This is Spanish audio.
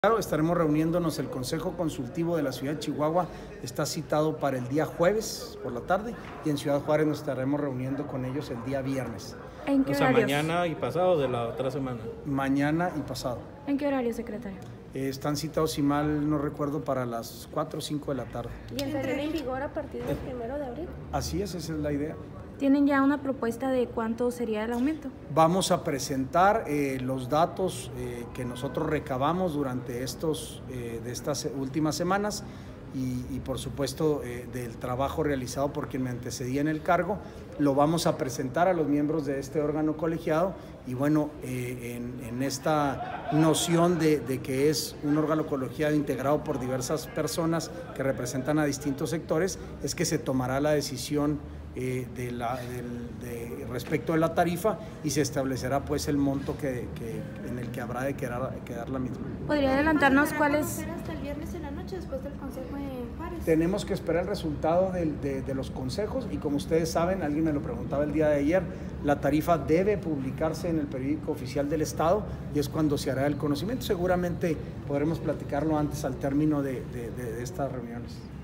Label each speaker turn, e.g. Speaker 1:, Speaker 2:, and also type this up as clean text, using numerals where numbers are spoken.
Speaker 1: Claro, estaremos reuniéndonos. El Consejo Consultivo de la Ciudad de Chihuahua está citado para el día jueves por la tarde y en Ciudad Juárez nos estaremos reuniendo con ellos el día viernes.
Speaker 2: ¿En qué
Speaker 3: O sea,
Speaker 2: horarios?
Speaker 3: mañana y pasado de la otra semana.
Speaker 1: Mañana y pasado.
Speaker 2: ¿En qué horario, secretario?
Speaker 1: Están citados, si mal no recuerdo, para las 4 o 5 de la tarde.
Speaker 4: ¿Y entraría en vigor a partir del 1 de abril?
Speaker 1: Así es, esa es la idea.
Speaker 2: ¿Tienen ya una propuesta de cuánto sería el aumento?
Speaker 1: Vamos a presentar los datos que nosotros recabamos durante de estas últimas semanas y por supuesto del trabajo realizado por quien me antecedía en el cargo. Lo vamos a presentar a los miembros de este órgano colegiado y bueno, en esta noción de que es un órgano colegiado integrado por diversas personas que representan a distintos sectores, es que se tomará la decisión respecto de la tarifa y se establecerá pues el monto en el que habrá de quedar la misma.
Speaker 2: ¿Podría adelantarnos cuál es?
Speaker 4: Hasta el viernes en la noche después del consejo en Juárez.
Speaker 1: Tenemos que esperar el resultado de los consejos y como ustedes saben, alguien me lo preguntaba el día de ayer, la tarifa debe publicarse en el periódico oficial del Estado y es cuando se hará el conocimiento. Seguramente podremos platicarlo antes al término de estas reuniones.